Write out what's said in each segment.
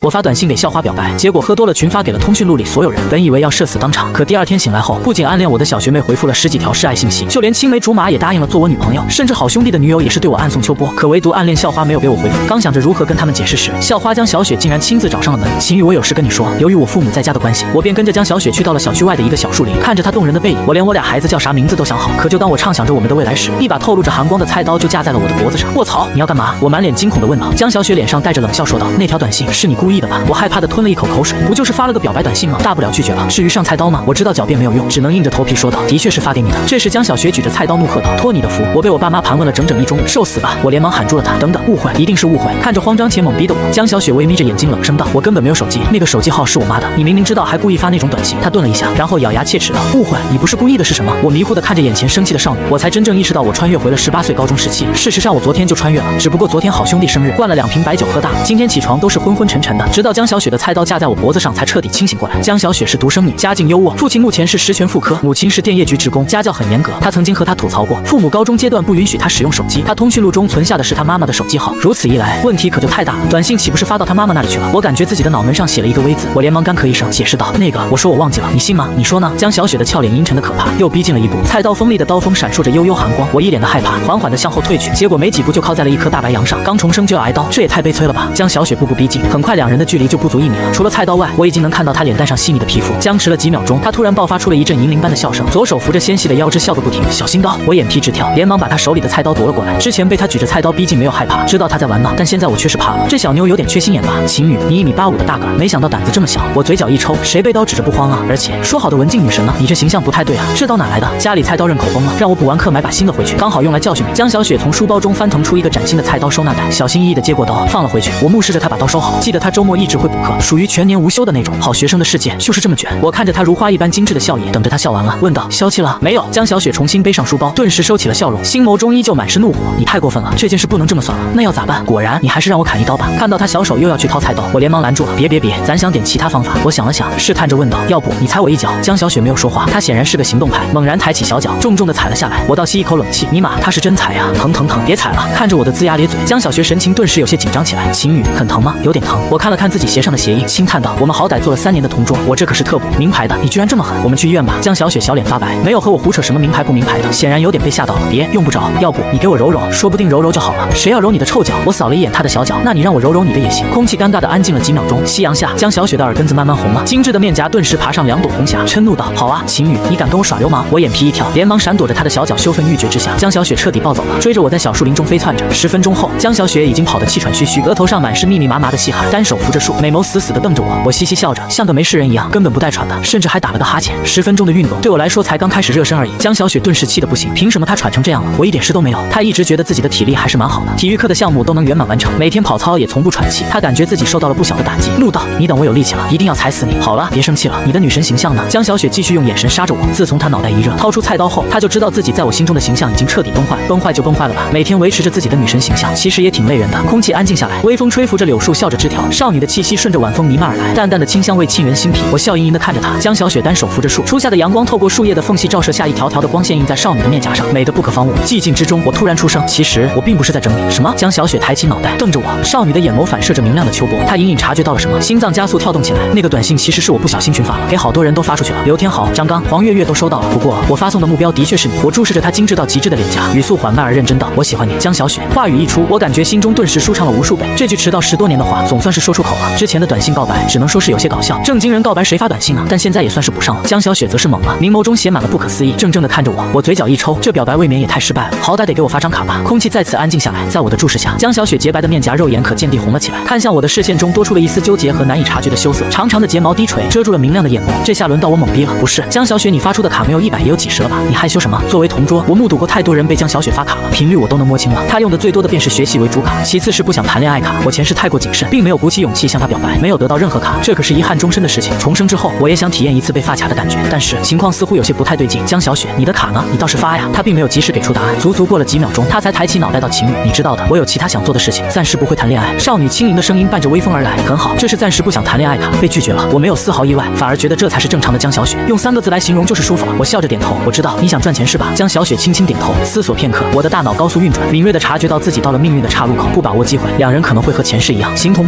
我发短信给校花表白，结果喝多了群发给了通讯录里所有人，本以为要社死当场，可第二天醒来后，不仅暗恋我的小学妹回复了10几条示爱信息，就连青梅竹马也答应了做我女朋友，甚至好兄弟的女友也是对我暗送秋波，可唯独暗恋校花没有给我回复。刚想着如何跟他们解释时，校花江小雪竟然亲自找上了门。晴雨，我有事跟你说。由于我父母在家的关系，我便跟着江小雪去到了小区外的一个小树林，看着她动人的背影，我连我俩孩子叫啥名字都想好。可就当我畅想着我们的未来时，一把透露着寒光的菜刀就架在了我的脖子上。卧槽，你要干嘛？我满脸惊恐地问道。江小雪脸上带着冷笑说道：“那条短信是你故意的吧？”我害怕地吞了一口口水，不就是发了个表白短信吗？大不了拒绝了，至于上菜刀吗？我知道狡辩没有用，只能硬着头皮说道：“的确是发给你的。”这时江小雪举着菜刀怒喝道：“托你的福！我被我爸妈盘问了整整1中午，受死吧！”我连忙喊住了他：“等等，误会，一定是误会！”看着慌张且懵逼的我，江小雪微眯着眼睛冷声道：“我根本没有手机，那个手机号是我妈的，你明明知道还故意发那种短信。”她顿了一下，然后咬牙切齿道：“误会？你不是故意的是什么？”我迷糊地看着眼前生气的少女，我才真正意识到我穿越回了18岁高中时期。事实上我昨天就穿越了，只不过昨天好兄弟生日，灌了2瓶白酒喝大了，今天起床都是昏昏沉沉的，直到江小雪的菜刀架在我脖子上才彻底清醒过来。江小雪是独生女，家境优渥，父亲目前是实权妇科，母亲是电业局职工，家教很严格。她曾经和她吐槽过，父母高中阶段不允许她使用手机，她通讯录中存下的是她妈妈的手机号。如此一来，问题可就太大了，短信岂不是发到她妈妈那里去了？我感觉自己的脑门上写了一个V字，我连忙干咳一声，解释道：“那个，我说我忘记了，你信吗？你说呢？”江小雪的俏脸阴沉的可怕，又逼近了一步，菜刀锋利的刀锋闪烁着幽幽寒光，我一脸的害怕，缓缓的向后退去，结果没几步就靠在了一棵大白杨上，刚重生就要挨刀，这也太悲催了吧！江小雪步步逼近，很快2人的距离就不足1米了，除了菜刀外，我已经能看到她脸蛋上细腻的皮肤。僵持了几秒钟，她突然爆发出了一阵银铃般的笑声，左手扶着纤细的腰肢笑个不停。小心刀！我眼皮直跳，连忙把她手里的菜刀夺了过来。之前被她举着菜刀逼近没有害怕，知道她在玩闹，但现在我却是怕了。这小妞有点缺心眼吧？晴雨，你1.85米的大个儿，没想到胆子这么小。我嘴角一抽，谁被刀指着不慌啊？而且说好的文静女神呢？你这形象不太对啊！这刀哪来的？家里菜刀刃口崩了，让我补完课买把新的回去，刚好用来教训你。江小雪从书包中翻腾出一个崭新的菜刀收纳袋，小心翼翼地接过刀，放了回去。我目视着她把刀收好，记得她周末一直会补课，属于全年无休的那种。好学生的世界就是这么卷。我看着她如花一般精致的笑颜，等着她笑完了，问道：“消气了没有？”江小雪重新背上书包，顿时收起了笑容，心眸中依旧满是怒火。你太过分了，这件事不能这么算了。那要咋办？果然，你还是让我砍一刀吧。看到她小手又要去掏菜刀，我连忙拦住了。别，咱想点其他方法。我想了想，试探着问道：“要不你踩我一脚？”江小雪没有说话，她显然是个行动派，猛然抬起小脚，重重地踩了下来。我倒吸一口冷气，尼玛，她是真踩呀！疼，别踩了！看着我的龇牙咧嘴，江小雪神情顿时有些紧张起来。晴雨，很疼吗？有点疼。我看了看自己鞋上的鞋印，轻叹道：“我们好歹做了3年的同桌，我这可是特补名牌的，你居然这么狠！我们去医院吧。”江小雪小脸发白，没有和我胡扯什么名牌不名牌的，显然有点被吓到了。别，用不着，要不你给我揉揉，说不定揉揉就好了。谁要揉你的臭脚？我扫了一眼她的小脚，那你让我揉揉你的也行。空气尴尬的安静了几秒钟，夕阳下，江小雪的耳根子慢慢红了，精致的面颊顿时爬上2朵红霞，嗔怒道：“好啊，晴雨，你敢跟我耍流氓？”我眼皮一跳，连忙闪躲着她的小脚，羞愤欲绝之下，江小雪彻底暴走了，追着我在小树林中飞窜着。10分钟后，江小雪已经跑得气喘吁吁，额头上满是密密麻麻的细汗，单手扶着树，美眸死死地瞪着我。我嘻嘻笑着，像个没事人一样，根本不带喘的，甚至还打了个哈欠。10分钟的运动对我来说才刚开始热身而已。江小雪顿时气得不行，凭什么她喘成这样了，我一点事都没有？她一直觉得自己的体力还是蛮好的，体育课的项目都能圆满完成，每天跑操也从不喘气。她感觉自己受到了不小的打击，怒道：“你等我有力气了，一定要踩死你！”好了，别生气了，你的女神形象呢？江小雪继续用眼神杀着我。自从她脑袋一热，掏出菜刀后，她就知道自己在我心中的形象已经彻底崩坏。崩坏就崩坏了吧，每天维持着自己的女神形象，其实也挺累人的。空气安静下来，微风吹拂着柳树，笑着枝条，少女的气息顺着晚风弥漫而来，淡淡的清香味沁人心脾。我笑盈盈地看着她，江小雪单手扶着树，初夏的阳光透过树叶的缝隙照射下，一条条的光线印在少女的面颊上，美得不可方物。寂静之中，我突然出声：“其实我并不是在整理。”什么？江小雪抬起脑袋瞪着我，少女的眼眸反射着明亮的秋波，她隐隐察觉到了什么，心脏加速跳动起来。那个短信其实是我不小心群发了，给好多人都发出去了，刘天豪、张刚、黄月月都收到了。不过我发送的目标的确是你。我注视着她精致到极致的脸颊，语速缓慢而认真道：“我喜欢你，江小雪。”话语一出，我感觉心中顿时舒畅了无数倍。这句迟到10多年的话，总算是说出口了。之前的短信告白只能说是有些搞笑，正经人告白谁发短信啊？但现在也算是补上了。江小雪则是懵了，明眸中写满了不可思议，怔怔地看着我。我嘴角一抽，这表白未免也太失败了，好歹得给我发张卡吧。空气再次安静下来，在我的注视下，江小雪洁白的面颊肉眼可见地红了起来，看向我的视线中多出了一丝纠结和难以察觉的羞涩，长长的睫毛低垂，遮住了明亮的眼眸。这下轮到我懵逼了，不是江小雪，你发出的卡没有100也有几十了吧？你害羞什么？作为同桌，我目睹过太多人被江小雪发卡了，频率我都能摸清了。她用的最多的便是学习为主卡，其次是不想谈恋爱卡。我前世太过谨慎，并没有鼓起勇气向她表白，没有得到任何卡，这可是遗憾终身的事情。重生之后，我也想体验一次被发卡的感觉，但是情况似乎有些不太对劲。江小雪，你的卡呢？你倒是发呀！她并没有及时给出答案，足足过了几秒钟，她才抬起脑袋道：“晴雨，你知道的，我有其他想做的事情，暂时不会谈恋爱。”少女轻盈的声音伴着微风而来，很好，这是暂时不想谈恋爱卡，被拒绝了。我没有丝毫意外，反而觉得这才是正常的江小雪，用3个字来形容就是舒服了。我笑着点头，我知道你想赚钱是吧？江小雪轻轻点头，思索片刻，我的大脑高速运转，敏锐地察觉到自己到了命运的岔路口，不把握机会，2人可能会和前世一样形同陌路。机会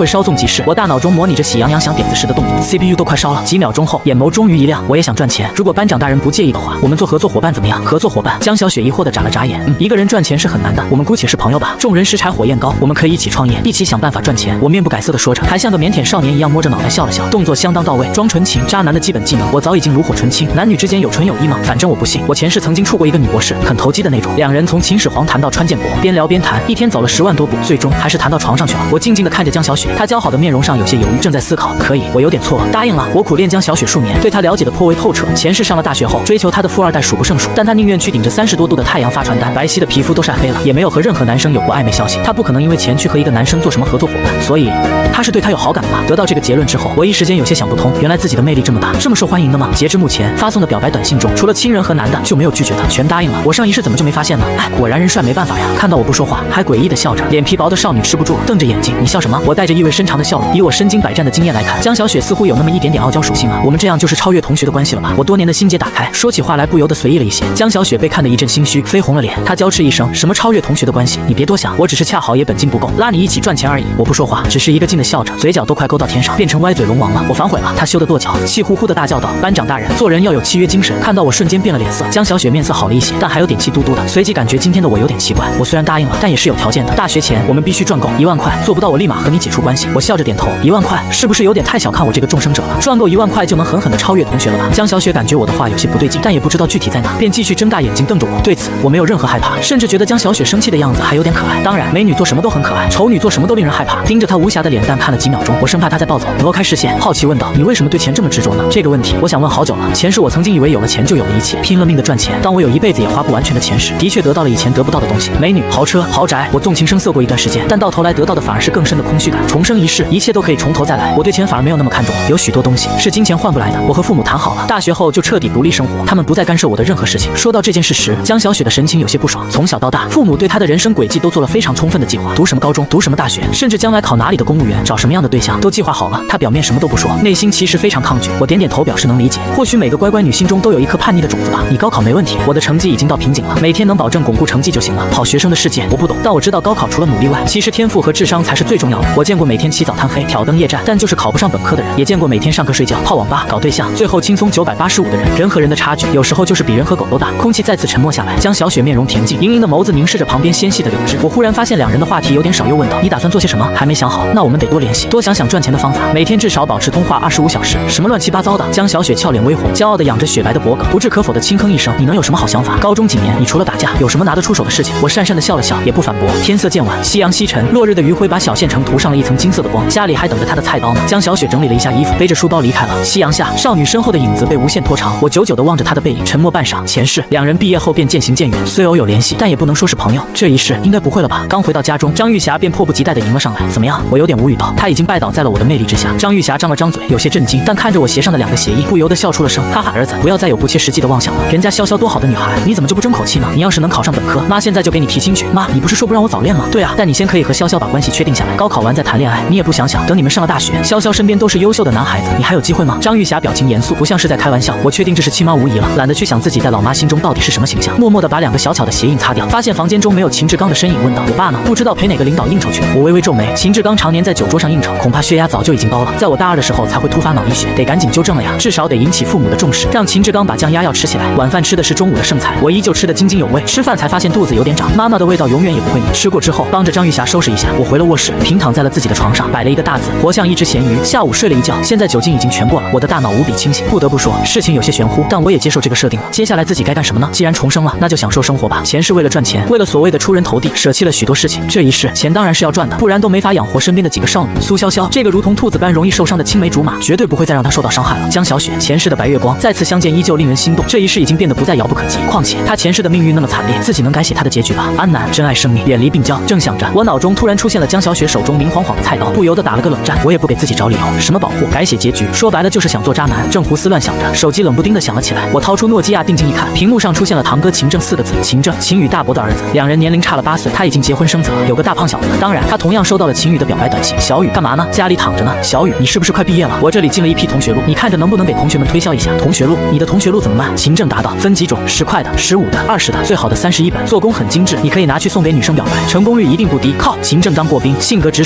会稍纵即逝。我大脑中模拟着喜羊羊想点子时的动作 ，CPU 都快烧了。几秒钟后，眼眸终于一亮，我也想赚钱。如果班长大人不介意的话，我们做合作伙伴怎么样？合作伙伴？江小雪疑惑地眨了眨眼。一个人赚钱是很难的，我们姑且是朋友吧。众人拾柴火焰高，我们可以一起创业，一起想办法赚钱。我面不改色地说着，还像个腼腆少年一样摸着脑袋笑了笑，动作相当到位。装纯情，渣男的基本技能，我早已经炉火纯青。男女之间有纯友谊吗？反正我不信。我前世曾经处过一个女博士，很投机的那种。两人从秦始皇谈到川建国，边聊边谈，一天走了10万多步，最终还是谈到床上去了。我静静地看着江小雪，她姣好的面容上有些犹豫，正在思考。可以，我有点错愕，答应了。我苦练江小雪数年，对她了解的颇为透彻。前世上了大学后，追求她的富二代数不胜数，但她宁愿去顶着30多度的太阳发传单，白皙的皮肤都晒黑了，也没有和任何男生有过暧昧消息。她不可能因为钱去和一个男生做什么合作伙伴，所以她是对他有好感的吧？得到这个结论之后，我一时间有些想不通，原来自己的魅力这么大，这么受欢迎的吗？截至目前发送的表白短信中，除了亲人和男的就没有拒绝的，全答应了。我上一世怎么就没发现呢？哎，果然人帅没办法呀。看到我不说话，还诡异的笑着，脸皮薄的少女吃不住了，瞪着眼睛，你笑什么？我带着意味深长的笑容。以我身经百战的经验来看，江小雪似乎有那么一点点傲娇属性啊。我们这样就是超越同学的关系了吧？我多年的心结打开，说起话来不由得随意了一些。江小雪被看得一阵心虚，绯红了脸。她娇斥一声：“什么超越同学的关系？你别多想，我只是恰好也本金不够，拉你一起赚钱而已。”我不说话，只是一个劲的笑着，嘴角都快勾到天上，变成歪嘴龙王了。我反悔了。她羞得跺脚，气呼呼的大叫道：“班长大人，做人要有契约精神。”看到我瞬间变了脸色，江小雪面色好了一些，但还有点气嘟嘟的。随即感觉今天的我有点奇怪。我虽然答应了，但也是有条件的。大学前我们必须赚够1万块，做不到我立马和你解除关系。我笑着点头。1万块是不是有点太小看我这个众生者了？赚够1万块就能狠狠的超越同学了吧？江小雪感觉我的话有些不对劲，但也不知道具体在哪，便继续睁大眼睛瞪着我。对此我没有任何害怕，甚至觉得江小雪生气的样子还有点可爱。当然，美女做什么都很可爱，丑女做什么都令人害怕。盯着她无瑕的脸蛋看了几秒钟，我生怕她再暴走，挪开视线，好奇问道：“你为什么对钱这么执着呢？”这个问题我想问好久了。前世我曾经以为有了钱就有了一切，拼了命的赚钱。当我有一辈子也花不完全的钱时，的确得到了以前得不到的东西，美女、豪车、豪宅。我纵情声色过一段时间，但到头来得到的反而是更深的空虚感。重生一世，一切都可以从头再来。我对钱反而没有那么看重，有许多东西是金钱换不来的。我和父母谈好了，大学后就彻底独立生活，他们不再干涉我的任何事情。说到这件事时，江小雪的神情有些不爽。从小到大，父母对她的人生轨迹都做了非常充分的计划，读什么高中，读什么大学，甚至将来考哪里的公务员，找什么样的对象，都计划好了。她表面什么都不说，内心其实非常抗拒。我点点头表示能理解。或许每个乖乖女心中都有一颗叛逆的种子吧。你高考没问题，我的成绩已经到瓶颈了，每天能保证巩固成绩就行了。好学生的世界我不懂，但我知道高考除了努力外，其实天赋和智商才是最重要的。我见过每天起早贪黑、挑灯夜战，但就是考不上本科的人，也见过每天上课睡觉、泡网吧、搞对象，最后轻松985的人。人和人的差距，有时候就是比人和狗都大。空气再次沉默下来，江小雪面容恬静，盈盈的眸子凝视着旁边纤细的柳枝。我忽然发现两人的话题有点少，又问道：“你打算做些什么？”还没想好。那我们得多联系，多想想赚钱的方法，每天至少保持通话25小时。什么乱七八糟的？江小雪俏脸微红，骄傲的仰着雪白的脖颈，不置可否的轻哼一声：“你能有什么好想法？高中几年，你除了打架，有什么拿得出手的事情？”我讪讪的笑了笑，也不反驳。天色渐晚，夕阳西沉，落日的余晖把小县城涂上了一层金色的光。家里还等着她的菜刀呢。江小雪整理了一下衣服，背着书包离开了。夕阳下，少女身后的影子被无限拖长。我久久地望着她的背影，沉默半晌。前世两人毕业后便渐行渐远，虽偶有联系，但也不能说是朋友。这一世应该不会了吧？刚回到家中，张玉霞便迫不及待地迎了上来。怎么样？我有点无语道。她已经拜倒在了我的魅力之下。张玉霞张了张嘴，有些震惊，但看着我鞋上的2个鞋印，不由得笑出了声。哈哈，儿子，不要再有不切实际的妄想了。人家潇潇多好的女孩，你怎么就不争口气呢？你要是能考上本科，妈现在就给你提亲去。妈，你不是说不让我早恋吗？对啊，但你先可以和潇潇把关系确定下来，高考完再谈恋爱。你也不想想，等你们上了大学，潇潇身边都是优秀的男孩子，你还有机会吗？张玉霞表情严肃，不像是在开玩笑。我确定这是亲妈无疑了，懒得去想自己在老妈心中到底是什么形象，默默地把2个小巧的鞋印擦掉。发现房间中没有秦志刚的身影，问道：“我爸呢？不知道陪哪个领导应酬去了？”我微微皱眉，秦志刚常年在酒桌上应酬，恐怕血压早就已经高了，在我大2的时候才会突发脑溢血，得赶紧纠正了呀，至少得引起父母的重视，让秦志刚把降压药吃起来。晚饭吃的是中午的剩菜，我依旧吃得津津有味。吃饭才发现肚子有点长，妈妈的味道永远也不会腻。吃过之后，帮着张玉霞收拾一下，我回了卧室，平躺在了自己的床上，摆了一个大字：活像一只咸鱼。下午睡了一觉，现在酒精已经全过了，我的大脑无比清醒。不得不说，事情有些玄乎，但我也接受这个设定了。接下来自己该干什么呢？既然重生了，那就享受生活吧。前世为了赚钱，为了所谓的出人头地，舍弃了许多事情。这一世钱当然是要赚的，不然都没法养活身边的几个少女。苏潇潇这个如同兔子般容易受伤的青梅竹马，绝对不会再让她受到伤害了。江小雪前世的白月光，再次相见依旧令人心动，这一世已经变得不再遥不可及。况且她前世的命运那么惨烈，自己能改写她的结局吧？安南珍爱生命，远离病娇。正想着，我脑中突然出现了江小雪手中明晃晃的菜刀，不由得打了个冷战。我也不给自己找理由，什么保护、改写结局，说白了就是想做渣男。正胡思乱想着，手机冷不丁的响了起来。我掏出诺基亚定睛一看，屏幕上出现了堂哥秦正4个字。秦正，秦宇大伯的儿子，2人年龄差了8岁，他已经结婚生子了，有个大胖小子。当然，他同样收到了秦宇的表白短信。小雨干嘛呢？家里躺着呢。小雨，你是不是快毕业了？我这里进了一批同学录，你看着能不能给同学们推销一下？同学录？你的同学录怎么卖？秦正答道：分几种，10块的、15的、20的，最好的31本，做工很精致，你可以拿去送给女生表白，成功率一定不低。靠！秦正当过兵，性格直爽，我还以为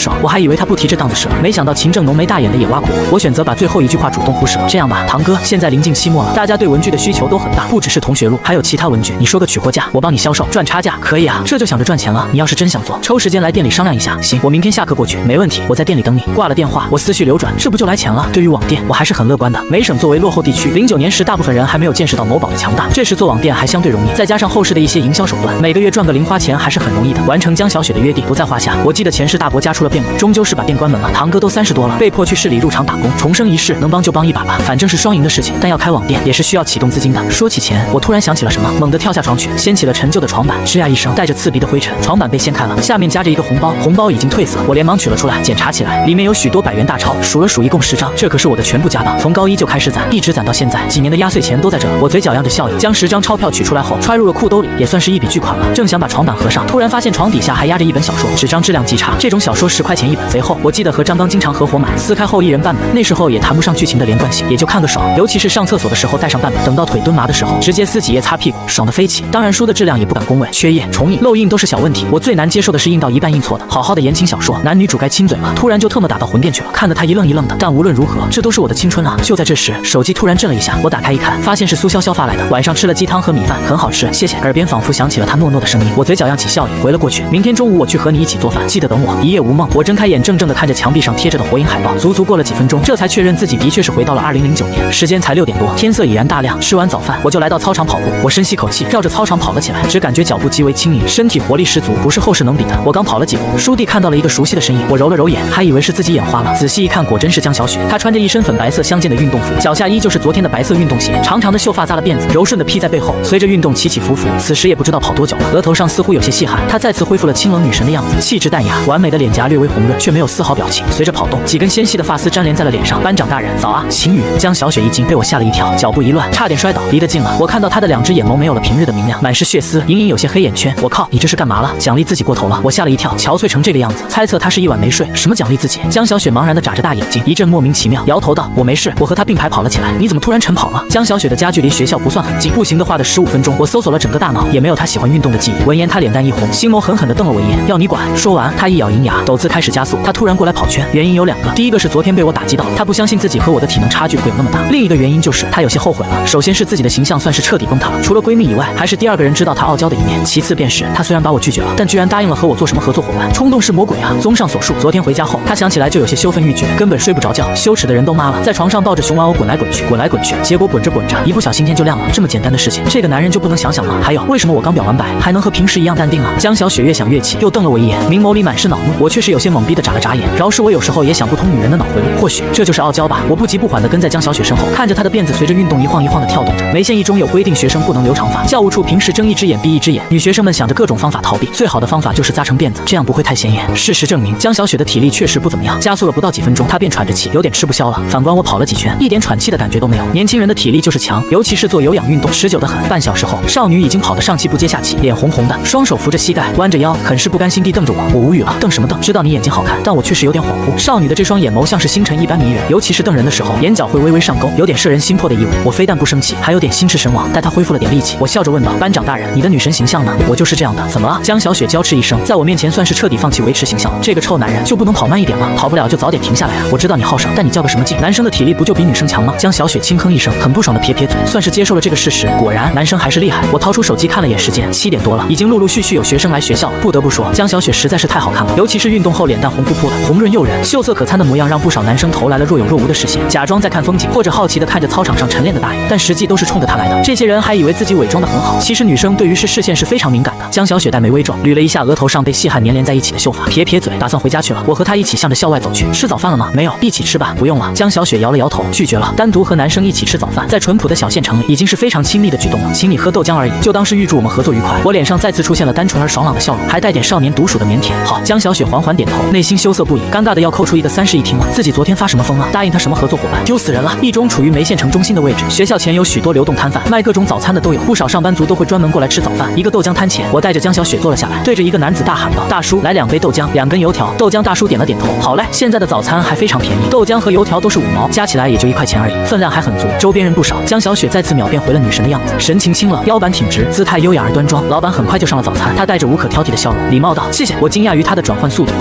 以为他不提这档子事了，没想到秦正浓眉大眼的也挖苦我。我选择把最后一句话主动忽视了。这样吧，堂哥，现在临近期末了，大家对文具的需求都很大，不只是同学录，还有其他文具。你说个取货价，我帮你销售，赚差价。可以啊，这就想着赚钱了。你要是真想做，抽时间来店里商量一下。行，我明天下课过去，没问题，我在店里等你。挂了电话，我思绪流转，这不就来钱了？对于网店，我还是很乐观的。梅省作为落后地区，09年时大部分人还没有见识到某宝的强大，这时做网店还相对容易，再加上后世的一些营销手段，每个月赚个零花钱还是很容易的。完成江小雪的约定不在话下。我记得前世大伯家出了变故，终究是把店关门了。堂哥都30多了，被迫去市里入厂打工，重生一世，能帮就帮一把吧，反正是双赢的事情。但要开网店也是需要启动资金的。说起钱，我突然想起了什么，猛地跳下床去，掀起了陈旧的床板，吱呀一声，带着刺鼻的灰尘，床板被掀开了，下面夹着一个红包，红包已经褪色，我连忙取了出来，检查起来，里面有许多100元大钞，数了数，一共10张，这可是我的全部家当，从高一就开始攒，一直攒到现在，几年的压岁钱都在这。我嘴角漾着笑意，将10张钞票取出来后，揣入了裤兜里，也算是一笔巨款了。正想把床板合上，突然发现床底下还压着一本小说，纸张质量极差，这种小说10块钱一本，贼厚。我记得和张刚经常合伙买，撕开后一人半本，那时候也谈不上剧情的连贯性，也就看个爽。尤其是上厕所的时候带上半本，等到腿蹲麻的时候，直接撕几页擦屁股，爽得飞起。当然书的质量也不敢恭维，缺页、重印、漏印都是小问题。我最难接受的是印到一半印错的，好好的言情小说，男女主该亲嘴了，突然就特么打到魂殿去了，看得他一愣一愣的。但无论如何，这都是我的青春啊！就在这时，手机突然震了一下，我打开一看，发现是苏潇潇发来的，晚上吃了鸡汤和米饭，很好吃，谢谢。耳边仿佛响起了他糯糯的声音，我嘴角漾起笑意，回了过去。明天中午我去和你一起做饭，记得等我。一夜无梦，我睁开眼，怔怔地看着墙壁上贴着的火影海报，足足过了几分钟，这才确认自己的确是回到了2009年。时间才6点多，天色已然大亮。吃完早饭，我就来到操场跑步。我深吸口气，绕着操场跑了起来，只感觉脚步极为轻盈，身体活力十足，不是后世能比的。我刚跑了几步，书弟看到了一个熟悉的身影，我揉了揉眼，还以为是自己眼花了，仔细一看，果真是江小雪。她穿着一身粉白色相间的运动服，脚下依旧是昨天的白色运动鞋，长长的秀发扎了辫子，柔顺的披在背后，随着运动起起伏伏。此时也不知道跑多久了，额头上似乎有些细汗。她再次恢复了清冷女神的样子，气质淡雅，完美的脸颊略微红润，却没有丝毫表情。随着跑动，几根纤细的发丝粘连在了脸上。班长大人，早啊！晴雨。江小雪一惊，被我吓了一跳，脚步一乱，差点摔倒。离得近了，我看到她的2只眼眸没有了平日的明亮，满是血丝，隐隐有些黑眼圈。我靠，你这是干嘛了？奖励自己过头了。我吓了一跳，憔悴成这个样子，猜测她是一晚没睡。什么奖励自己？江小雪茫然地眨着大眼睛，一阵莫名其妙，摇头道：“我没事。”我和她并排跑了起来。你怎么突然晨跑了？江小雪的家距离学校不算很近，步行的话的15分钟。我搜索了整个大脑，也没有她喜欢运动的记忆。闻言，她脸蛋一红，星眸狠狠地瞪了我一眼，要你管！说完，她一咬银牙，陡自开始加速。她突然过来跑圈，原因有2个。第一个是昨天被我打击到，她不相信自己和我的体能差距会有那么大；另一个原因就是她有些后悔了。首先是自己的形象算是彻底崩塌了，除了闺蜜以外，还是第2个人知道她傲娇的一面。其次便是她虽然把我拒绝了，但居然答应了和我做什么合作伙伴。冲动是魔鬼啊！综上所述，昨天回家后，她想起来就有些羞愤欲绝，根本睡不着觉，羞耻的人都妈了，在床上抱着熊玩偶滚来滚去，滚来滚去，结果滚着滚着，一不小心天就亮了。这么简单的事情，这个男人就不能想想吗？还有，为什么我刚表完白还能和平时一样淡定啊？江小雪越想越气，又瞪了我一眼，明眸里满是恼怒。我却是有些懵逼的眨了眨眼。饶是我有时候也想不通女人的脑回路，或许这就是傲娇吧。我不急不缓地跟在江小雪身后，看着她的辫子随着运动一晃一晃地跳动着。眉县一中有规定，学生不能留长发，教务处平时睁一只眼闭一只眼。女学生们想着各种方法逃避，最好的方法就是扎成辫子，这样不会太显眼。事实证明，江小雪的体力确实不怎么样，加速了不到几分钟，她便喘着气，有点吃不消了。反观我跑了几圈，一点喘气的感觉都没有。年轻人的体力就是强，尤其是做有氧运动，持久得很。半小时后，少女已经跑得上气不接下气，脸红红的，双手扶着膝盖，弯着腰，很是不甘心地瞪着我。我无语了，瞪什么瞪？知道你眼睛好看，但我确实有点恍惚。少女的这双眼眸像是星辰一般迷人，尤其是瞪人的时候，眼角会微微上勾，有点摄人心魄的意味。我非但不生气，还有点心驰神往。待她恢复了点力气，我笑着问道：“班长大人，你的女神形象呢？”我就是这样的，怎么了？江小雪娇斥一声，在我面前算是彻底放弃维持形象。这个臭男人就不能跑慢一点吗？跑不了就早点停下来啊！我知道你好胜，但你较个什么劲？男生的体力不就比女生强吗？江小雪轻哼一声，很不爽的撇撇嘴，算是接受了这个事实。果然，男生还是厉害。我掏出手机看了眼时间，7点多了，已经陆陆续续有学生来学校了。不得不说，江小雪实在是太好看了，尤其是运动后脸蛋红扑扑的，红润诱人，秀色可餐的模样让不少男生投来了若有若无的视线，假装在看风景，或者好奇的看着操场上晨练的大爷，但实际都是冲着她来的。这些人还以为自己伪装的很好，其实女生对于视线是非常敏感的。江小雪黛眉微皱，捋了一下额头上被细汗粘连在一起的秀发，撇撇嘴，打算回家去了。我和她一起向着校外走去。吃早饭了吗？没有，一起吃吧。不用了。江小雪摇了摇头，拒绝了。单独和男生一起吃早饭，在淳朴的小县城里，已经是非常亲密的举动了。请你喝豆浆而已，就当是预祝我们合作愉快。我脸上再次出现了单纯而爽朗的笑容，还带点少年独属的腼腆。好，江小雪缓缓点头，内心羞涩不已，尴尬的要扣出一个30亿听了。自己昨天发什么疯啊？答应他什么合作伙伴？丢死人了！一中处于梅县城中心的位置，学校前有许多流动摊贩，卖各种早餐的都有，不少上班族都会专门过来吃早饭。一个豆浆摊前，我带着江小雪坐了下来，对着一个男子大喊道：“大叔，来2杯豆浆，2根油条。”豆浆大叔点了点头，好嘞，现在的早餐还非常便宜，豆浆和油条都是5毛，加起来也就1块钱而已，分量还很足。周边人不少，江小雪再次秒变回了女神的样子，神情清冷，腰板挺直，姿态优雅而端庄。老板很快就上了早餐，他带着无可挑剔的笑容，礼貌道：“谢谢。”我惊讶于他的转换速度，好家伙，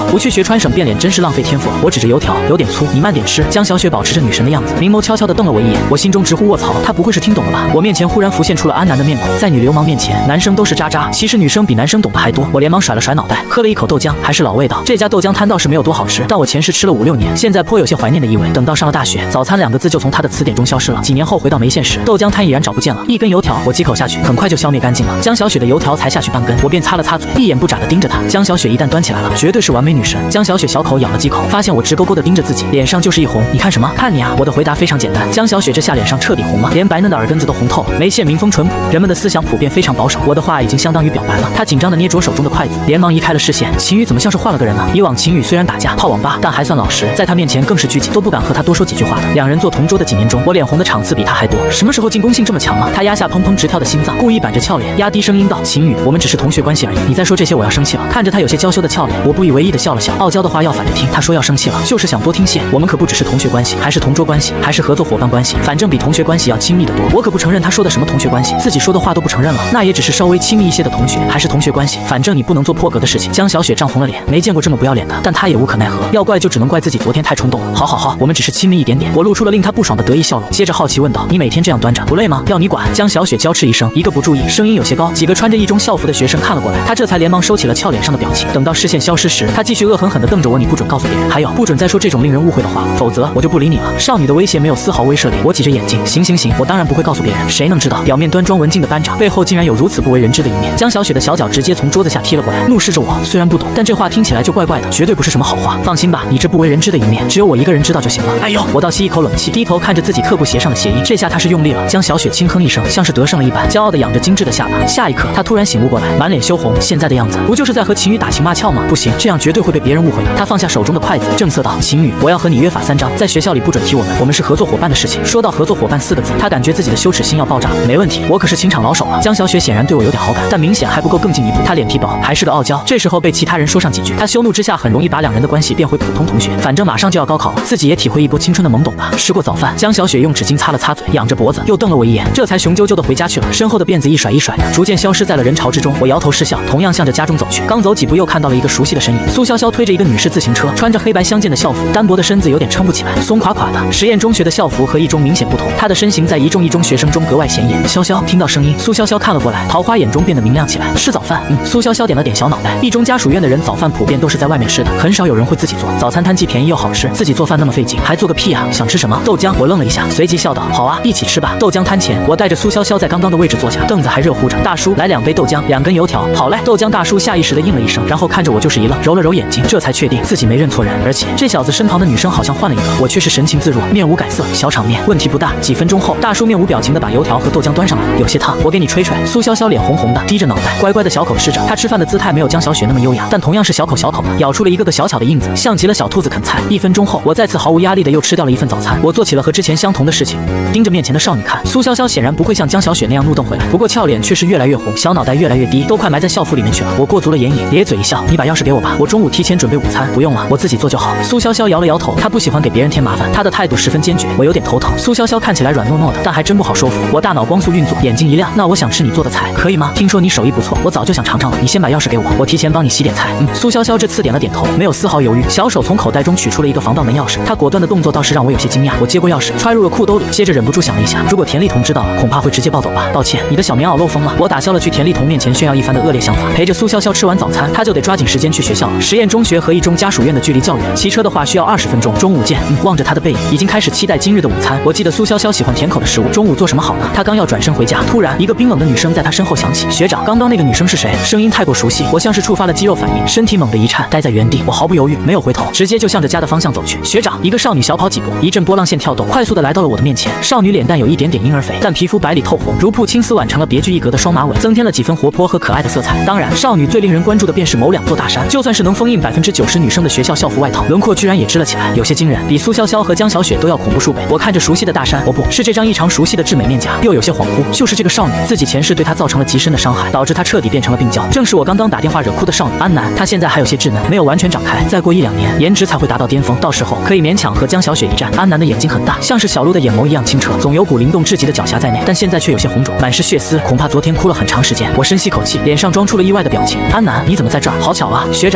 不去学川省变脸真是浪费天赋了。我指着油条，有点粗，你慢点吃。江小雪保持着女神的样子，明卧悄悄地瞪了我一眼，我心中直呼卧槽，她不会是听懂了吧？我面前忽然浮现出了安南的面孔，在女流氓面前，男生都是渣渣，其实女生比男生懂得还多。我连忙甩了甩脑袋，喝了一口豆浆，还是老味道。这家豆浆摊倒是没有多好吃，但我前世吃了5、6年，现在颇有些怀念的意味。等到上了大学，早餐2个字就从他的词典中消失了。几年后回到梅县时，豆浆摊已然找不见了。一根油条，我几口下去，很快就消灭干净了。江小雪的油条才下去半根，我便擦了擦嘴，一眼不眨地盯着她。江小雪一旦端起来了，绝对是完美女神。江小雪小口咬了几口，发现我直勾勾地盯着自己，脸上就是一红。你看什么？看你啊！我的回答非常简单。江小雪这下脸上彻底红了，连白嫩的耳根子都红透了。梅县民风淳朴，人们的思想普遍非常保守。我的话已经相当于表白了。她紧张地捏着手中的筷子，连忙移开了视线。秦宇怎么像是换了个人呢？以往秦宇虽然打架泡网吧，但还算老实，在他面前更是拘谨，都不敢和他多说几句话的。两人做同桌的几年中，我脸红的场次比他还多。什么时候进攻性这么强了？他压下砰砰直跳的心脏，故意板着俏脸，压低声音道：“秦宇，我们只是同学关系而已，你再说这些我要生气了。”看着他有些娇羞的俏脸，我不以为意的笑了笑。傲娇的话要反着听，他说要生气了，就是想多听些。我们可不只是同学关系，还是同桌关系，还是合作伙伴关系，反正比同学关系要亲密得多。我可不承认他说的什么同学关系，自己说的话都不承认了，那也只是稍微亲密一些的同学，还是同学关系，反正你不能做破格的事情。江小雪涨红了脸，没见过这么不要脸的，但她也无可奈何，要怪就只能怪自己昨天太冲动了。好，我们只是亲密一点点。我露出了令她不爽的得意笑容，接着好奇问道：“你每天这样端着，不累吗？要你管？”江小雪娇斥一声，一个不注意，声音有些高。几个穿着一中校服的学生看了过来，她这才连忙收起了俏脸上的表情。等到视线消失时，她继续恶狠狠地瞪着我：“你不准告诉别人，还有不准再说这种令人误会的话，否则我就不理你了。”少女的威胁没有丝毫威慑力，我挤着眼睛，行，我当然不会告诉别人。谁能知道表面端庄文静的班长背后竟然有如此不为人知的一面？江小雪的小脚直接从桌子下踢了过来，怒视着我。虽然不懂，但这话听起来就怪怪的，绝对不是什么好话。放心吧，你这不为人知的一面，只有我一个人知道就行了。哎呦！我倒吸一口冷气，低头看着自己课簿鞋上的鞋印，这下他是用力了。江小雪轻哼一声，像是得胜了一般，骄傲地仰着精致的下巴。下一刻，她突然醒悟过来，满脸羞红，现在的样子不就是在和秦宇打情骂俏吗？不行，这样绝对会被别人误会的。她放下手中的筷子，正色道：“秦宇，我要和你约法3章，在学校里不准提我们是合作伙伴的事情。”说到合作伙伴4个字，她感觉自己的羞耻心要爆炸了。没问题，我可是情场老手了。江小雪显然对我有点好感，但明显还不够更进一步。她脸皮薄，还是个傲娇，这时候被其他人说上几句，她羞怒之下很容易把两人的关系变回普通同学。反正马上就要高考了，自己也体会一波青春的懵懂吧。吃过早饭，江小雪用纸巾擦了擦嘴，仰着脖子又瞪了我一眼，这才雄赳赳地回家去了。身后的辫子一甩一甩的，逐渐消失在了人潮之中。我摇头失笑，同样向着家中走去。刚走几步，又看到了一个熟悉的身影。苏潇潇推着一个女士自行车，穿着黑白相间的校服，单薄的身子有点撑不起来，松垮垮的。实验中学的校服和一中明显不同，她的身形在一中学生中格外显眼。潇潇，听到声音，苏潇潇看了过来，桃花眼中变得明亮起来。吃早饭？苏潇潇点了点小脑袋。一中家属院的人早饭普遍都是在外面吃的，很少有人会自己做。早餐摊既便宜又好吃，自己做饭那么费劲，还做个屁啊！想吃什么？豆浆。我愣了一下，随即笑道：“好啊，一起吃吧。”豆浆摊前，我带着苏潇潇在刚刚的位置坐下，凳子还热乎着。大叔，来2杯豆浆，2根油条。好嘞。豆浆大叔下意识地应了一声，然后看着我就是一愣，揉了揉眼睛，这才确定自己没认错人，而且这小子身旁的女生好像换了一个，我却是神情自若，面无改色。小场面，问题不大。几分钟后，大叔面无表情地把油条和豆浆端上来，有些烫，我给你吹吹。苏潇潇脸红红的，低着脑袋，乖乖的小口吃着。她吃饭的姿态没有江小雪那么优雅，但同样是小口的，咬出了一个个小巧的印子，像极了小兔子啃菜。1分钟后，我再次毫无压力的又吃掉了一份早餐。我做起了和之前相同的事情，盯着面前的少女看。苏潇潇显然不会像江小雪那样怒瞪回来，不过俏脸却是越来越红，小脑袋越来越低，都快埋在校服里面去了。我过足了眼瘾，咧嘴一笑：“你把钥匙给我吧，我中午提前准备午餐。”不用了，我自己做就好。苏潇潇摇了摇头，她不喜欢给别人添麻烦，她的态度十分坚决，我有点头疼。苏潇潇看起来软糯糯的，但还真不好说服。我大脑光速运作，眼睛一亮：“那我想吃你做的菜，可以吗？听说你手艺不错，我早就想尝尝了。你先把钥匙给我，我提前帮你洗点菜。”苏潇潇这次点了点头，没有丝毫犹豫，小手从口袋中取出了一个防盗门钥匙。她果断的动作倒是让我有些惊讶。我接过钥匙，揣入了裤兜里，接着忍不住想了一下，如果田丽彤知道了，恐怕会直接抱走吧。抱歉，你的小棉袄漏风了。我打消了去田丽彤面前炫耀一番的恶劣想法。陪着苏潇潇吃完早餐，她就得抓紧时间去学校了。实验中学和一中家属院的距离较远，骑车的话需要20分钟。中午见。望着她的背影，已经开始期待今日的午餐。我记得苏潇潇喜欢甜口的食物，中午做什么好呢？她刚要转身回家，突然一个冰冷的女声在她身后响起：“学长，刚刚那个女生是谁？”声音太过熟悉，我像是触发了肌肉反应，身体猛地一颤，待在原地。我毫不犹豫，没有回头，直接就向着家的方向走去。学长，一个少女小跑几步，一阵波浪线跳动，快速的来到了我的面前。少女脸蛋有一点点婴儿肥，但皮肤白里透红，如瀑青丝挽成了别具一格的双马尾，增添了几分活泼和可爱的色彩。当然，少女最令人关注的便是某2座大山，就算是能封印90%女生的学校校服外套，轮廓居然也支了起来，有些惊人，比苏潇潇和江小雪都要恐怖数倍。我看着熟悉的大山，不是这张异常熟悉的至美面颊，又有些恍惚，就是这个少女，自己前世对她造成了极深的伤害，导致她彻底变成了病娇。正是我刚刚打电话惹哭的少女安南，她现在还有些稚嫩，没有完全长开，再过1、2年，颜值才会达到巅峰，到时候可以勉强和江小雪一战。安南的眼睛很大，像是小鹿的眼眸一样清澈，总有股灵动至极的狡黠在内，但现在却有些红肿，满是血丝，恐怕昨天哭了很长时间。我深吸口气，脸上装出了意外的表情。安南，你怎么在这儿？好巧啊，学长，你明明看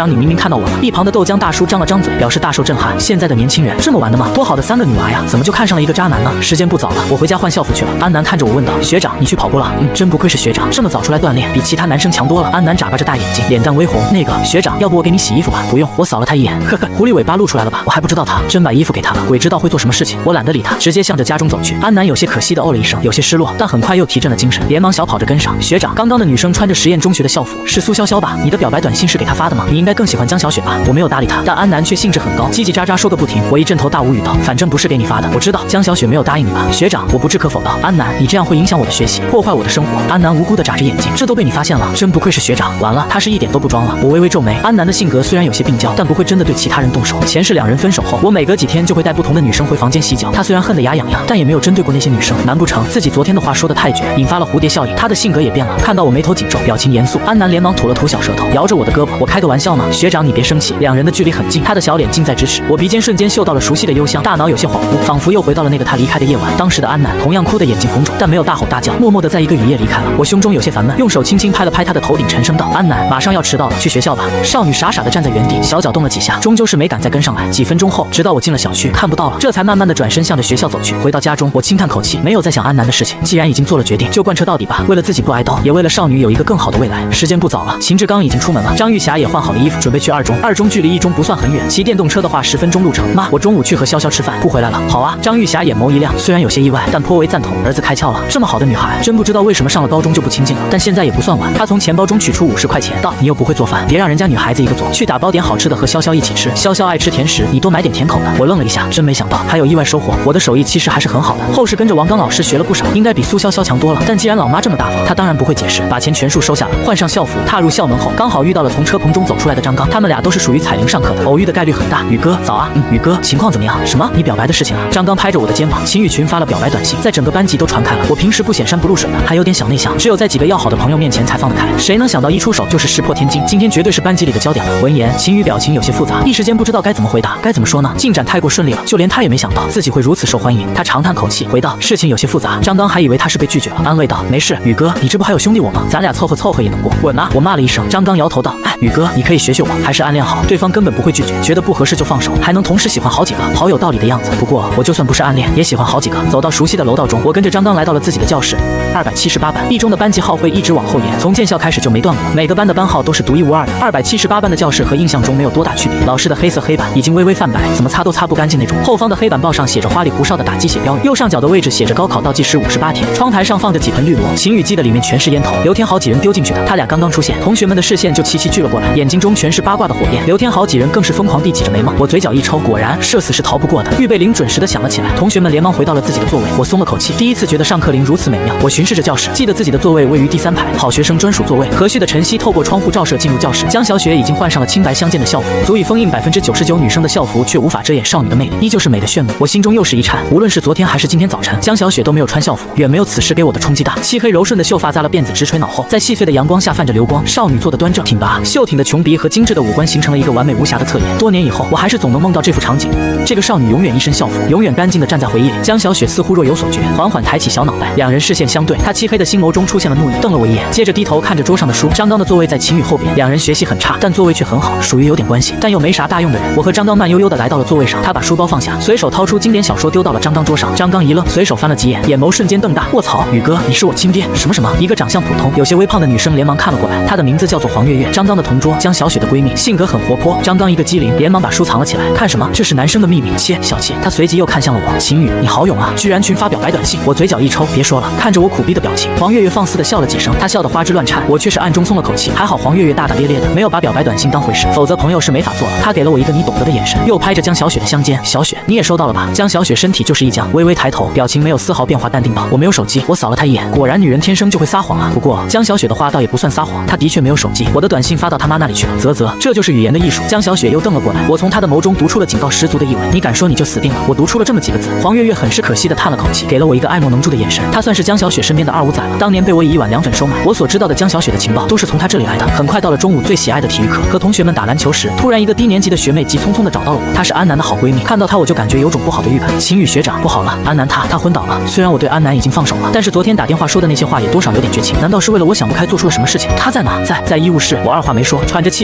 看到我了。一旁的豆浆大叔张了张嘴，表示大受震撼。现在的年轻人这么玩的吗？多好的3个女娃呀，怎么就看上了一个渣男呢？时间不早了，我回家换校服去了。安南看着我问道：“学长，你去跑步了？”真不愧是学长，这么早出来锻炼，比其他男生强多了。安南眨巴着大眼睛，脸蛋微红。那个学长，要不我给你洗衣服吧？不用，我扫了他一眼，呵呵，狐狸尾巴露出来了吧？我还不知道他真把衣服给他了，鬼知道会做什么事情。我懒得理他，直接向着家中走去。安南有些可惜的哦了一声，有些失落，但很快又提振了精神，连忙小跑着跟上。学长，刚刚的女生穿着实验中学的校服，是苏潇潇吧？你的表白短信是给她发的吗？你应该更喜欢江小雪吧？我没有搭理他，但安南却兴致很高，叽叽喳喳说个不停。我一阵头大无语道，反正不是给你发的，我知道江小雪没有答应你吧？学长，我不置可否道。安南，你这样会影响我的学习，破坏我的生活。安南无辜的眨着眼睛，这都被你发现了，真不愧是学长。完了，他是一点都不装了。我微微皱眉，安南的性格虽然有些病娇，但不会真的对其他人动手。前世2人分手后，我每隔几天就会带不同的女生回房间洗脚。他虽然恨得牙痒痒，但也没有针对过那些女生。难不成自己昨天的话说得太绝，引发了蝴蝶效应？他的性格也变了。看到我眉头紧皱，表情严肃，安南连忙吐了吐小舌头，摇着我的胳膊。我开个玩笑嘛，学长你别生气。2人的距离很近，他的小脸近在咫尺，我鼻尖瞬间嗅到了熟悉的幽香，大脑有些恍惚，仿佛又回到了那个他离开的夜晚。当时的安南同样哭得眼睛红肿，但没有大吼大叫，默默地在一个雨夜离开了。我胸中有些烦闷，用手轻轻拍了拍他的头顶，沉声道：“安南，马上要迟到了，去学校吧。”少女傻傻地站在原地，小脚动了几下，终究是没敢再跟上来。几分钟后，直到我进了小区，看不到了，这才慢慢地转身向着学校走去。回到家中，我轻叹口气，没有再想安南的事情。既然已经做了决定，就贯彻到底吧。为了自己不挨刀，也为了少女有一个更好的未来。时间不早了，秦志刚已经出门了，张玉霞也换好了衣服，准备去二中。二中距离1中不算很远，骑电动车的话10分钟路程。妈，我中午去和潇潇吃饭，不回来了。好啊，张玉霞眼眸一亮，虽然有些意外，但颇为赞同。儿子开窍了，这么好的女孩，真不知道为什么上了高中就不亲近了。但现在也不算晚，她从钱包中取出50块钱，道：“你又不会做饭，别让人家女孩子一个做，去打包点好吃的和潇潇一起吃。潇潇爱吃甜食，你多买点甜口的。”我愣了一下，真没想到还有意外收获。我的手艺其实还是很好的，后世跟着王刚老师学了不少，应该比苏潇潇强多了。但既然老妈这么大方，她当然不会解释，把钱全数收下了，换上校服，踏入校门后，刚好遇到了从车棚中走出来的张刚。他们俩都是属于彩铃上课的，偶遇的概率很大。宇哥，早啊。宇哥，情况怎么样？什么？你表白的事情啊？张刚拍着我的肩膀，秦雨群发了表白短信，在整个班级都传开了。我平时不显山不露水的，还有点小内向，只有在几个要好的朋友面前才放得开。谁能想到一出手就是石破天惊，今天绝对是班级里的焦点了。闻言，秦雨表情有些复杂，一时间不知道该怎么回答。该怎么说呢？进展太过顺利了，就连他也没想到自己会如此受欢迎。他长叹口气，回道：“事情有些复杂。”张刚还以为他是被拒绝了，安慰道：“没事，宇哥，你这不还有兄弟我吗？咱俩凑合凑合也能过。”滚啊！我骂了一声。张刚摇头道：“哎，宇哥，你可以学学我，还是暗恋好，对方根本不会拒绝，觉得不合适就放手，还能同时喜欢好几个，好有道理的样子。不过我就算不是暗恋，也喜欢好几个。”走到熟悉的楼道中，我跟着张刚来到了自己的教室。278班，1中的班级号会一直往后延，从建校开始就没断过，每个班的班号都是独一无二的。278班的教室和印象中没有多大区别，老师的黑色黑板已经微微泛白，怎么擦都擦不干净那种。后方的黑板报上写着花里胡哨的打鸡血标语，右上角的位置写着高考倒计时58天。窗台上放着几盆绿萝，秦雨记得里面全是烟头，刘天豪几人丢进去的。他俩刚刚出现，同学们的视线就齐齐聚了过来，眼睛中全是八卦的火焰。刘天豪几人更是疯狂地挤着眉毛。我嘴角一抽，果然社死是逃不过的。预备铃准时的响了起来，同学们连忙回到了自己的座位。我松了口气，第一次觉得上课铃如此美妙。我巡视着教室，记得自己的座位位于第3排，好学生专属座位。和煦的晨曦透过窗户照射进入教室。江小雪已经换上了青白相间的校服，足以封印99%女生的校服，却无法遮掩少女的魅力，依旧是美的炫目。我心中又是一颤，无论是昨天还是今天早晨，江小雪都没有穿校服，远没有此时给我的冲击大。漆黑柔顺的秀发扎了辫子，直垂脑后，在细碎的阳光下泛着流光。少女坐得端正挺拔，秀挺的琼鼻和精致的五官形成了一个完美无瑕的侧颜。多年以后，我还是总能梦到这幅场景。这个少女永远一身校服，永远干净地站在回忆里。江小雪似乎若有所觉，缓缓抬起小脑袋，两人视线相对，她漆黑的心眸中出现了怒意，瞪了我一眼，接着低头看着桌上的书。张刚的座位在秦宇后边，两人学习很差，但座位却很好，属于有点关系，但又没啥大用的人。我和张刚慢悠悠地来到了座位上，他把书包放下，随手掏出经典小说丢到了张刚桌上。张刚一愣，随手翻了几眼，眼眸瞬间瞪大。卧槽，宇哥，你是我亲爹？什么？一个长相普通、有些微胖的女生连忙看了过来，她的名字叫做黄月月，张刚的同桌，江小雪的闺蜜，性格很活泼。张刚一个机灵，连忙把书藏了起来。看什么？这是男生的秘密。切，小气。他随即又看向了我，秦宇，你好勇啊，居然群发表白短信。我嘴角一抽，别说了。看着我苦逼的表情，黄月月放肆的笑了几声，她笑得花枝乱颤，我却是暗中松了口气。还好黄月月大大咧咧的，没有把表白短信当回事，否则朋友是没法做了。她给了我一个你懂得的眼神，又拍着江小雪的香肩，小雪，你也收到了吧？江小雪身体就是一僵，微微抬头，表情没有丝毫变化，淡定道：我没有手机。我扫了她一眼，果然女人天生就会撒谎啊。不过江小雪的话倒也不算撒谎，她的确没有手机，我的短信发到她妈那里去了。啧，这就是语言的艺术。江小雪又瞪了过来，我从她的眸中读出了警告十足的意味。你敢说你就死定了？我读出了这么几个字。黄月月很是可惜的叹了口气，给了我一个爱莫能助的眼神。她算是江小雪身边的二五仔了，当年被我以1碗凉粉收买。我所知道的江小雪的情报都是从她这里来的。很快到了中午最喜爱的体育课，和同学们打篮球时，突然一个低年级的学妹急匆匆的找到了我，她是安南的好闺蜜，看到她我就感觉有种不好的预感。秦宇学长，不好了，安南她昏倒了。虽然我对安南已经放手了，但是昨天打电话说的那些话也多少有点绝情。难道是为了我想不开做出了什么事情？她在哪？在医务室。我二话没说，喘着气飞奔着上了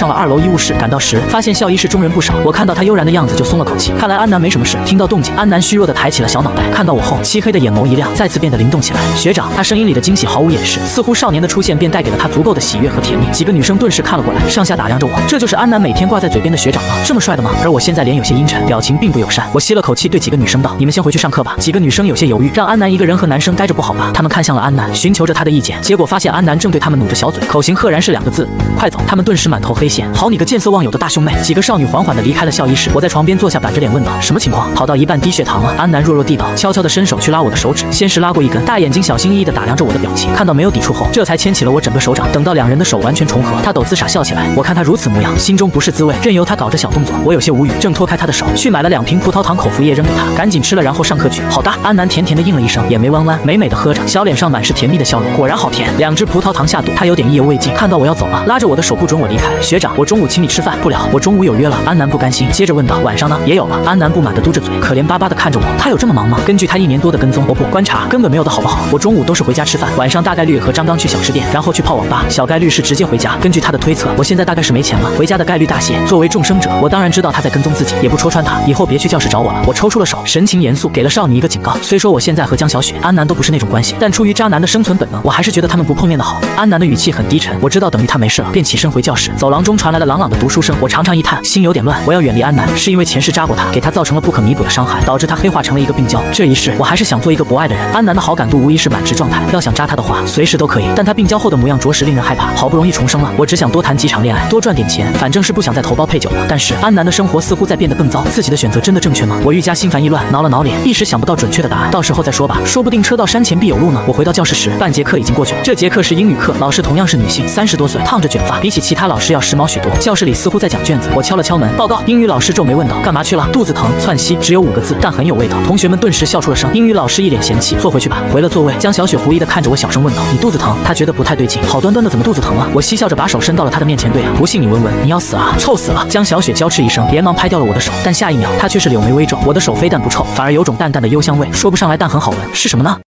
了2楼医务室，赶到时发现校医室中人不少，我看到他悠然的样子就松了口气，看来安南没什么事。听到动静，安南虚弱的抬起了小脑袋，看到我后，漆黑的眼眸一亮，再次变得灵动起来。学长，他声音里的惊喜毫无掩饰，似乎少年的出现便带给了他足够的喜悦和甜蜜。几个女生顿时看了过来，上下打量着我，这就是安南每天挂在嘴边的学长吗？这么帅的吗？而我现在脸有些阴沉，表情并不友善。我吸了口气，对几个女生道：“你们先回去上课吧。”几个女生有些犹豫，让安南一个人和男生待着不好吧？他们看向了安南，寻求着他的意见，结果发现安南正对他们努着小嘴，口型赫然是2个字：快走。他们顿时满头黑线，好你个见色忘友的大兄妹！几个少女缓缓地离开了校医室，我在床边坐下，板着脸问道：“什么情况？跑到一半低血糖了？”安南弱弱地道，悄悄地伸手去拉我的手指，先是拉过一根，大眼睛小心翼翼地打量着我的表情，看到没有抵触后，这才牵起了我整个手掌。等到2人的手完全重合，他抖自傻笑起来。我看他如此模样，心中不是滋味，任由他搞着小动作。我有些无语，正脱开他的手，去买了2瓶葡萄糖口服液扔给他，赶紧吃了，然后上课去。好的，安南甜甜地应了一声，眼眉弯弯，美美的喝着，小脸上满是甜蜜的笑容。果然好甜，2只葡萄糖下肚，他有点意犹未尽，看到我要走了，拉着我的手不准我离开。学长，我中午请你吃饭。不了，我中午有约了。安南不甘心，接着问道：“晚上呢？”也有了。安南不满地嘟着嘴，可怜巴巴地看着我。他有这么忙吗？根据他1年多的跟踪，我不观察，根本没有的好不好？我中午都是回家吃饭，晚上大概率和张刚去小吃店，然后去泡网吧，小概率是直接回家。根据他的推测，我现在大概是没钱了，回家的概率大些。作为众生者，我当然知道他在跟踪自己，也不戳穿他。以后别去教室找我了。我抽出了手，神情严肃，给了少女一个警告。虽说我现在和江小雪、安南都不是那种关系，但出于渣男的生存本能，我还是觉得他们不碰面的好。安南的语气很低沉，我知道等于他没事了，便起身回教室。走廊中传来了朗朗的读书声，我长长一叹，心有点乱。我要远离安南，是因为前世扎过他，给他造成了不可弥补的伤害，导致他黑化成了一个病娇。这一世，我还是想做一个博爱的人。安南的好感度无疑是满值状态，要想扎他的话，随时都可以。但他病娇后的模样着实令人害怕，好不容易重生了，我只想多谈几场恋爱，多赚点钱，反正是不想再投包配酒了。但是安南的生活似乎在变得更糟，自己的选择真的正确吗？我愈加心烦意乱，挠了挠脸，一时想不到准确的答案，到时候再说吧，说不定车到山前必有路呢。我回到教室时，半节课已经过去了。这节课是英语课，老师同样是女性，30多岁，烫着卷发，比起其他老师要时髦许多。教室里似乎在讲卷子，我敲了敲门，报告。英语老师皱眉问道：“干嘛去了？”肚子疼，窜稀，只有5个字，但很有味道。同学们顿时笑出了声。英语老师一脸嫌弃：“坐回去吧。”回了座位，江小雪狐疑地看着我，小声问道：“你肚子疼？”她觉得不太对劲，好端端的怎么肚子疼了？我嬉笑着把手伸到了她的面前，对啊，不信你闻闻，你要死啊，臭死了！江小雪娇斥一声，连忙拍掉了我的手，但下一秒她却是柳眉微皱，我的手非但不臭，反而有种淡淡的幽香味，说不上来，但很好闻，是什么呢？